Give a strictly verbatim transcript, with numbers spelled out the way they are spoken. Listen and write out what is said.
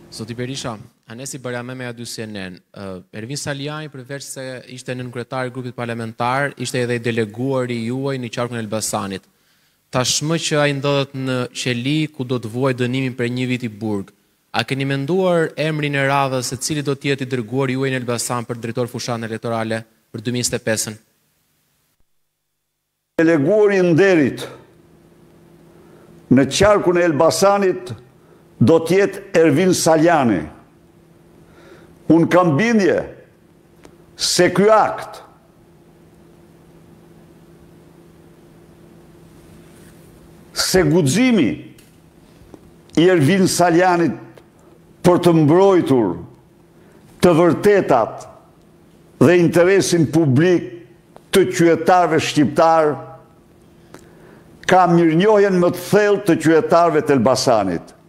Zoti Berisha, Anesi Bariame me dy C N N. Uh, Ervin Saliani, përveç se ishte nënkretar i grupit parlamentar, ishte edhe i deleguari juaj në qarkun e Elbasanit. Tashmë që ai ndodhet në qeli ku do të vuajë dënimin për një vit i burg. A keni menduar emrin e radhës se cili do të jetë i dërguari juaj në Elbasan për drejtor fushatën elektorale për dy mijë e njëzet e pesën? Deleguari i nderit në qarkun e Elbasanit do të jetë Ervin Saliani. Unë kam bindje se ky akt se guximi i Ervin Salianit për të mbrojtur të vërtetat dhe interesin publik të qytetarëve shqiptar ka mirënjohjen më të thellë të qytetarëve të Elbasanit.